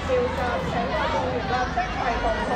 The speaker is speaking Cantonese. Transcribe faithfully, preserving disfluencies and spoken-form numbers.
召集社會動員立即逮捕